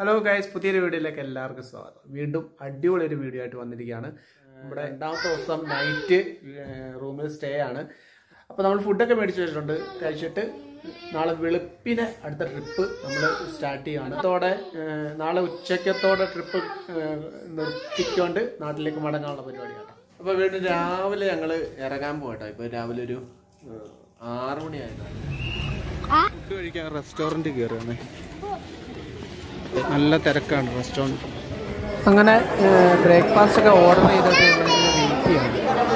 Hello guys, പുതിയൊരു വീഡിയോയിലേക്ക് എല്ലാവർക്കും സ്വാഗതം. വീണ്ടും അടിപൊളി ഒരു വീഡിയോ ആയിട്ട് വന്നിരിക്കുകയാണ്. നമ്മുടെ രണ്ടാമത്തെ ദിവസം നൈറ്റ് റൂമിൽ സ്റ്റേ ആണ്. അപ്പോൾ നമ്മൾ ഫുഡൊക്കെ മേടിച്ച് വെച്ചിട്ടുണ്ട്. കഴിച്ചിട്ട് നാളെ വെളുപ്പിനെ അടുത്ത ട്രിപ്പ് നമ്മൾ സ്റ്റാർട്ട് ചെയ്യുകയാണ്. അതോടെ നാളെ ഉച്ചക്കത്തോടെ ട്രിപ്പ് നിർത്തിക്കൊണ്ട് നാട്ടിലേക്ക് മടങ്ങാനുള്ള പരിപാടിയാണ്. അപ്പോൾ വീണ്ടും രാവിലെ ഞങ്ങൾ ഇറങ്ങാൻ പോകട്ടോ. ഇപ്പോൾ രാവിലെ ഒരു 6 മണിയായിരുന്നു. ഫുഡ് കഴിക്കാൻ റെസ്റ്റോറൻറ്റ് കയറുകയാണ്. നല്ല തിരക്കാണ് റെസ്റ്റോറൻറ്റ്. അങ്ങനെ ബ്രേക്ക്ഫാസ്റ്റ് ഒക്കെ ഓർഡർ ചെയ്തിട്ട് വെയിറ്റ് ചെയ്യാണ്.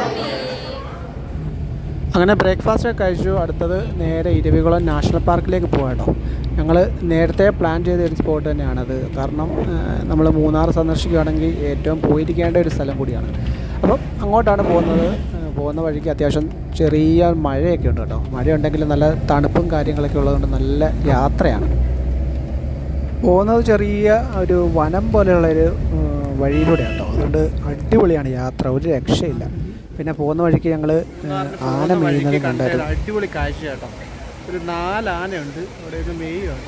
അങ്ങനെ ബ്രേക്ക്ഫാസ്റ്റ് ഒക്കെ കഴിച്ചു. അടുത്തത് നേരെ ഇരവികുളം നാഷണൽ പാർക്കിലേക്ക് പോകാട്ടോ. ഞങ്ങൾ നേരത്തെ പ്ലാൻ ചെയ്ത ഒരു സ്പോട്ട് തന്നെയാണത്. കാരണം നമ്മൾ മൂന്നാർ സന്ദർശിക്കുകയാണെങ്കിൽ ഏറ്റവും പോയിരിക്കേണ്ട ഒരു സ്ഥലം കൂടിയാണ്. അപ്പം അങ്ങോട്ടാണ് പോകുന്നത്. പോകുന്ന വഴിക്ക് അത്യാവശ്യം ചെറിയ മഴയൊക്കെ ഉണ്ട് കേട്ടോ. മഴയുണ്ടെങ്കിൽ നല്ല തണുപ്പും കാര്യങ്ങളൊക്കെ ഉള്ളതുകൊണ്ട് നല്ല യാത്രയാണ്. പോകുന്നത് ചെറിയ ഒരു വനം പോലെയുള്ളൊരു വഴിയിലൂടെ കേട്ടോ. അതുകൊണ്ട് അടിപൊളിയാണ് യാത്ര, ഒരു രക്ഷയില്ല. പിന്നെ പോകുന്ന വഴിക്ക് ഞങ്ങൾ ആന മെയ്യുന്നത് കണ്ടായിരുന്നു. അടിപൊളി കാഴ്ച കേട്ടോ. ഒരു 4 ആനയുണ്ട് അവിടെ ഒരു മെയ്യും കേട്ടോ.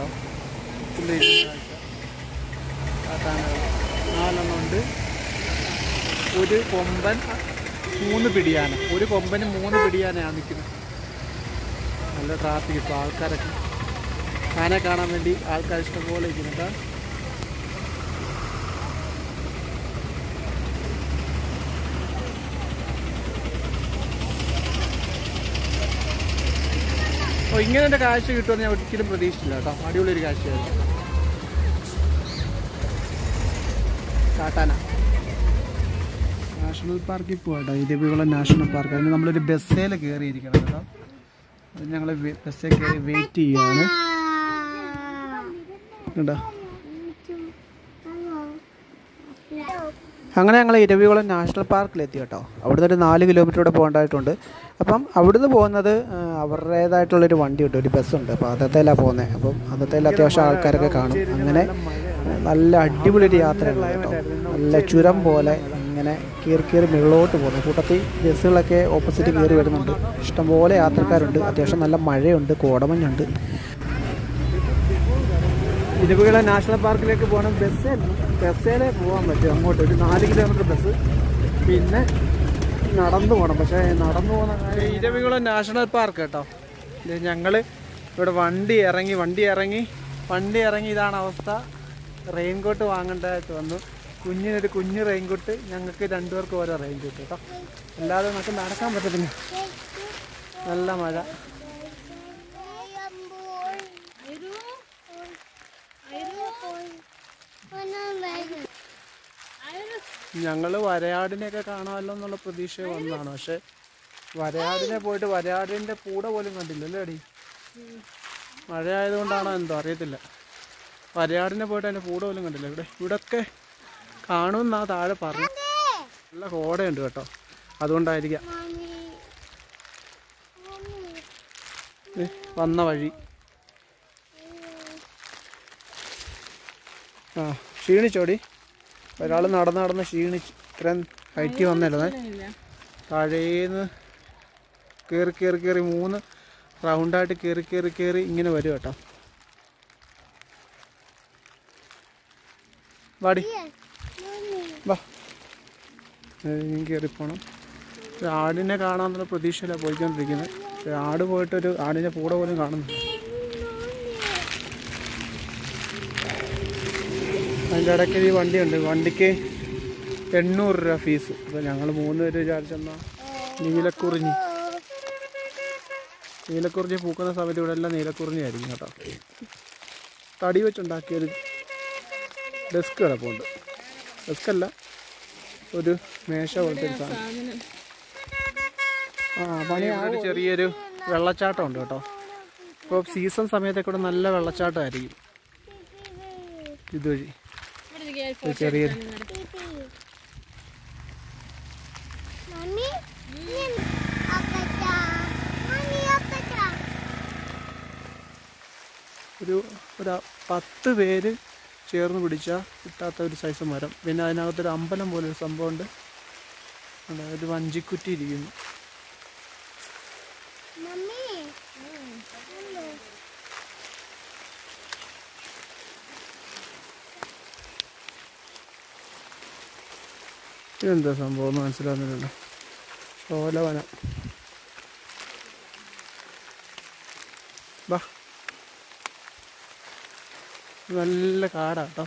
4 ഉണ്ട്. ഒരു കൊമ്പൻ 3 പിടിയാന. ഒരു കൊമ്പന് 3 പിടിയാനയാണ് നിൽക്കുന്നത്. നല്ല ട്രാഫിക്. ഇപ്പോൾ ആൾക്കാരൊക്കെ ആനെ കാണാൻ വേണ്ടി ആൾക്കാർ ഇഷ്ടംപോലെ ഇരിക്കുന്നുണ്ട്. അപ്പോൾ ഇങ്ങനെ എൻ്റെ കാഴ്ച കിട്ടുമെന്ന് ഞാൻ ഒരിക്കലും പ്രതീക്ഷിച്ചില്ല കേട്ടോ. അടിപൊളിയൊരു കാഴ്ചയായിരുന്നു. കാട്ടാന നാഷണൽ പാർക്കിൽ പോകട്ടോ. Eravikulam national park. അതിന് നമ്മളൊരു ബസ്സിൽ കയറിയിരിക്കണം കേട്ടോ. അത് ഞങ്ങൾ ബസ്സിൽ കയറി വെയിറ്റ് ചെയ്യുകയാണ്. അങ്ങനെ ഞങ്ങൾ ഇരവികുളം നാഷണൽ പാർക്കിലെത്തി കേട്ടോ. അവിടുന്ന് ഒരു 4 കിലോമീറ്റർ പോകേണ്ടതായിട്ടുണ്ട്. അപ്പം അവിടുന്ന് പോകുന്നത് അവരുടേതായിട്ടുള്ളൊരു വണ്ടിയുണ്ട്, ഒരു ബസ്സുണ്ട്. അപ്പോൾ അതത്തേലാണ് പോകുന്നത്. അപ്പം അതത്തേൽ അത്യാവശ്യം ആൾക്കാരൊക്കെ കാണും. അങ്ങനെ നല്ല അടിപൊളി ഒരു യാത്രയാണ് കേട്ടോ. നല്ല ചുരം പോലെ ഇങ്ങനെ കയറി മുകളിലോട്ട് പോകുന്നു. കൂട്ടത്തിൽ ബസ്സുകളൊക്കെ ഓപ്പോസിറ്റ് കയറി വരുന്നുണ്ട്. ഇഷ്ടംപോലെ യാത്രക്കാരുണ്ട്. അത്യാവശ്യം നല്ല മഴയുണ്ട്, കോടമഞ്ഞുണ്ട്. ഇരവികുളം നാഷണൽ പാർക്കിലേക്ക് പോകണം. ബസ്സിലേ പോകാൻ പറ്റും. അങ്ങോട്ട് ഒരു 4 കിലോമീറ്റർ ബസ്, പിന്നെ നടന്നു പോകണം. പക്ഷേ നടന്നു പോകുന്ന ഇരവികുളം നാഷണൽ പാർക്ക് കേട്ടോ. ഞങ്ങൾ ഇവിടെ വണ്ടി ഇറങ്ങി ഇതാണ് അവസ്ഥ. റെയിൻകോട്ട് വാങ്ങേണ്ടതായിട്ട് വന്നു. കുഞ്ഞിനൊരു കുഞ്ഞ് റെയിൻകോട്ട്, ഞങ്ങൾക്ക് 2 പേർക്ക് ഓരോ റെയിൻകോട്ട് കേട്ടോ. അല്ലാതെ നമുക്ക് നടക്കാൻ പറ്റത്തില്ല, നല്ല മഴ. ഞങ്ങൾ വരയാടിനെയൊക്കെ കാണാമല്ലോ എന്നുള്ള പ്രതീക്ഷ വന്നതാണ്. പക്ഷെ വരയാടിനെ പോയിട്ട് വരയാടിൻ്റെ കൂടെ പോലും കണ്ടില്ലല്ലോ അടി. മഴയായതുകൊണ്ടാണോ എന്തോ അറിയത്തില്ല. വരയാടിനെ പോയിട്ട് അതിൻ്റെ കൂടെ പോലും കണ്ടില്ല. ഇവിടെയൊക്കെ കാണുമെന്നാ താഴെ പറഞ്ഞു. നല്ല കോടയുണ്ട് കേട്ടോ, അതുകൊണ്ടായിരിക്കാം. വന്ന വഴി ക്ഷീണിച്ചോടി. ഒരാൾ നടന്ന് ക്ഷീണിച്ച് ഇത്രയും ഹൈറ്റ് വന്നല്ലേ. താഴേന്ന് കയറി 3 റൗണ്ടായിട്ട് കയറി ഇങ്ങനെ വരും കേട്ടോ. വാടി വാ, കയറിപ്പോണം. ആടിനെ കാണാമെന്നുള്ള പ്രതീക്ഷയിലാണ് പോയിക്കൊണ്ടിരിക്കുന്നത്. ആട് പോയിട്ടൊരു ആടിനെ കൂടെ പോലും കാണുന്നു. അതിൻ്റെ ഇടയ്ക്ക് ഈ വണ്ടിയുണ്ട്. വണ്ടിക്ക് 800 രൂപ ഫീസ്. അപ്പോൾ ഞങ്ങൾ 3 പേര് വിചാരിച്ചെന്നാൽ നീലക്കുറിഞ്ഞി പൂക്കുന്ന സമയത്ത് ഇവിടെ എല്ലാം നീലക്കുറിഞ്ഞി ആയിരിക്കും കേട്ടോ. തടി വെച്ചുണ്ടാക്കിയൊരു ഡെസ്ക് കിടപ്പുണ്ട്. ഡെസ്കല്ല, ഒരു മേശ പോലത്തെ ഒരു സാധനം. പണി ഒരു ചെറിയൊരു വെള്ളച്ചാട്ടം ഉണ്ട് കേട്ടോ. ഇപ്പോൾ സീസൺ സമയത്തൊക്കെ ഇവിടെ നല്ല വെള്ളച്ചാട്ടമായിരിക്കും. ഇതുവഴി ചെറിയൊരു ഒരു 10 പേര് ചേർന്ന് പിടിച്ചാൽ കിട്ടാത്ത ഒരു സൈസ് മരം. പിന്നെ അതിനകത്തൊരു അമ്പലം പോലെ ഒരു സംഭവമുണ്ട്. ഒരു വഞ്ചിക്കുറ്റി ഇരിക്കുന്നു. ഇതെന്താ സംഭവം എന്ന് മനസ്സിലാവുന്നില്ലല്ലോ. ചോലവനം. ബാ, നല്ല കാടാട്ടോ.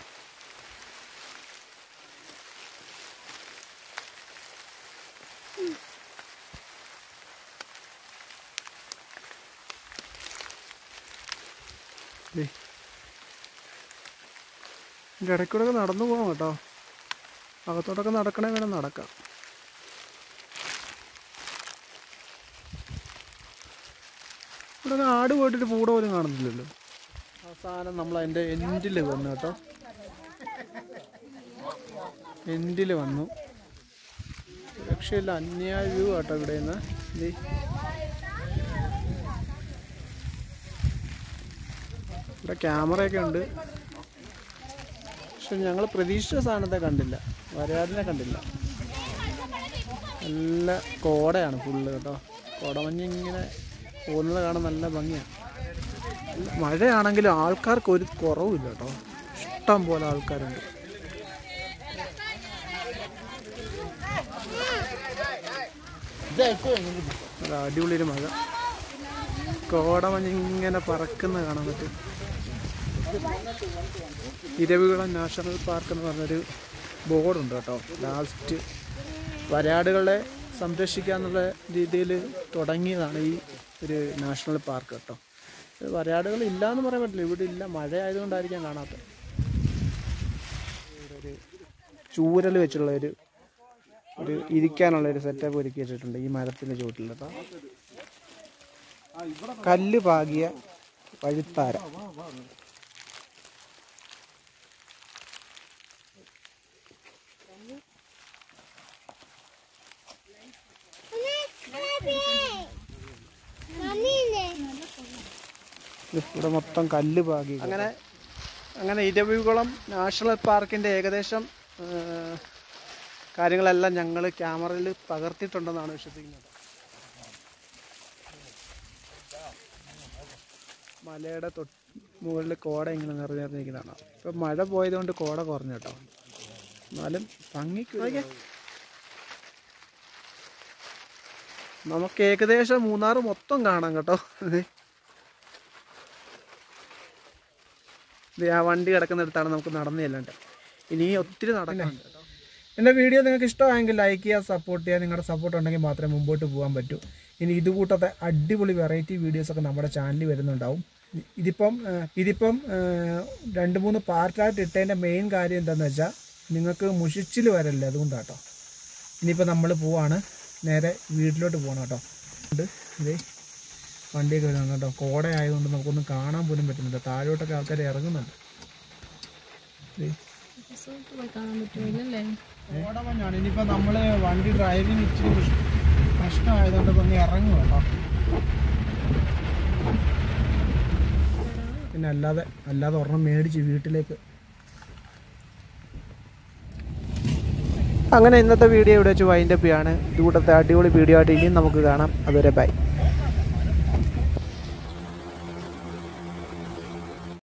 ഇതിൻ്റെ ഇടയ്ക്കൂടെ നടന്നു പോകാം കേട്ടോ. അകത്തോട്ടൊക്കെ നടക്കണേ വേണം നടക്കാം. ഇവിടെ ആട് പോയിട്ടൊരു പൂട പോലും കാണുന്നില്ലല്ലോ. അവസാനം നമ്മൾ അതിൻ്റെ എൻഡിൽ വന്നു കേട്ടോ. എൻഡിൽ വന്നു. രക്ഷയില്ല, അന്യായ വ്യൂ കേട്ടോ ഇവിടെ നിന്ന്. ഇവിടെ ക്യാമറയൊക്കെ ഉണ്ട്. പക്ഷെ ഞങ്ങൾ പ്രതീക്ഷിച്ച സാധനത്തെ കണ്ടില്ല, വരയാടിനെ കണ്ടില്ല. നല്ല കോടയാണ് ഫുള്ള് കേട്ടോ. കോടമഞ്ഞിങ്ങനെ പോകുന്നത് കാണാൻ നല്ല ഭംഗിയാണ്. മഴയാണെങ്കിലും ആൾക്കാർക്ക് ഒരു കുറവുമില്ല കേട്ടോ. ഇഷ്ടം പോലെ ആൾക്കാരുണ്ട്. അടിപൊളിയൊരു മഴ. കോടമഞ്ഞിങ്ങനെ പറക്കുന്ന കാണാൻ പറ്റും. ഇരവികുളം നാഷണൽ പാർക്ക് എന്ന് പറഞ്ഞൊരു ബോർഡുണ്ട് കേട്ടോ. ലാസ്റ്റ് വരയാടുകളെ സംരക്ഷിക്കുക എന്നുള്ള രീതിയിൽ തുടങ്ങിയതാണ് ഈ ഒരു നാഷണൽ പാർക്ക് കേട്ടോ. വരയാടുകൾ ഇല്ല എന്ന് പറയാൻ പറ്റില്ല, ഇവിടെ ഇല്ല. മഴ ആയതുകൊണ്ടായിരിക്കാം കാണാത്തത്. ഒരു ചൂരൽ വെച്ചുള്ള ഒരു ഇരിക്കാനുള്ളൊരു സെറ്റപ്പ് ഒരുക്കി വെച്ചിട്ടുണ്ട് ഈ മരത്തിൻ്റെ ചുവട്ടിൽ കേട്ടോ. കല്ല് പാകിയ വഴിത്താര. ഇവിടെ മൊത്തം കല്ല് പാകി. അങ്ങനെ ഇരവികുളം നാഷണൽ പാർക്കിൻ്റെ ഏകദേശം കാര്യങ്ങളെല്ലാം ഞങ്ങൾ ക്യാമറയിൽ പകർത്തിയിട്ടുണ്ടെന്നാണ് വിശ്വസിക്കുന്നത്. മലയുടെ മുകളിൽ കോട ഇങ്ങനെ നിറഞ്ഞിരിക്കുന്നതാണ്. ഇപ്പം മഴ പോയതുകൊണ്ട് കോട കുറഞ്ഞു കേട്ടോ. എന്നാലും ഭംഗിക്ക് നമുക്ക് ഏകദേശം മൂന്നാർ മൊത്തം കാണാം കേട്ടോ. ആ വണ്ടി കിടക്കുന്നിടത്താണ് നമുക്ക് നടന്നു ചെല്ലേണ്ടത്. ഇനി ഒത്തിരി നടക്കാനുണ്ട് കേട്ടോ. എൻ്റെ വീഡിയോ നിങ്ങൾക്ക് ഇഷ്ടമായെങ്കിൽ ലൈക്ക് ചെയ്യുക, സപ്പോർട്ട് ചെയ്യുക. നിങ്ങളുടെ സപ്പോർട്ട് ഉണ്ടെങ്കിൽ മാത്രമേ മുമ്പോട്ട് പോകാൻ പറ്റൂ. ഇനി ഇതുകൂട്ടത്തെ അടിപൊളി വെറൈറ്റി വീഡിയോസൊക്കെ നമ്മുടെ ചാനലിൽ വരുന്നുണ്ടാവും. ഇതിപ്പം 2-3 പാർട്ടായിട്ട് ഇട്ടതിൻ്റെ മെയിൻ കാര്യം എന്താണെന്ന് വെച്ചാൽ നിങ്ങൾക്ക് മുഷിച്ചിൽ വരല്ലേ, അതുകൊണ്ടാട്ടോ. ഇനിയിപ്പോൾ നമ്മൾ പോവാണ്, നേരെ വീട്ടിലോട്ട് പോകണം കേട്ടോ. ഇതേ വണ്ടിയൊക്കെ വരുന്നുണ്ട് കേട്ടോ. കോട ആയതുകൊണ്ട് നമുക്കൊന്നും കാണാൻ പോലും പറ്റുന്നില്ല. താഴോട്ടൊക്കെ ആൾക്കാർ ഇറങ്ങുന്നുണ്ട്. കോടമഞ്ഞാണ്. ഇനിയിപ്പോൾ നമ്മൾ വണ്ടി ഡ്രൈവിങ് ഇച്ചിരി പ്രശ്നമായതുകൊണ്ട് ഇപ്പം ഇറങ്ങും കേട്ടോ. പിന്നെ അല്ലാതെ ഒരെണ്ണം മേടിച്ച് വീട്ടിലേക്ക്. അങ്ങനെ ഇന്നത്തെ വീഡിയോ ഇവിടെ വെച്ച് വൈൻഡപ്പ് ചെയ്യാണ്. ഇതുകൂട്ടത്തെ അടിപൊളി വീഡിയോ ആയിട്ട് ഇനിയും നമുക്ക് കാണാം. അതുവരെ ബൈ.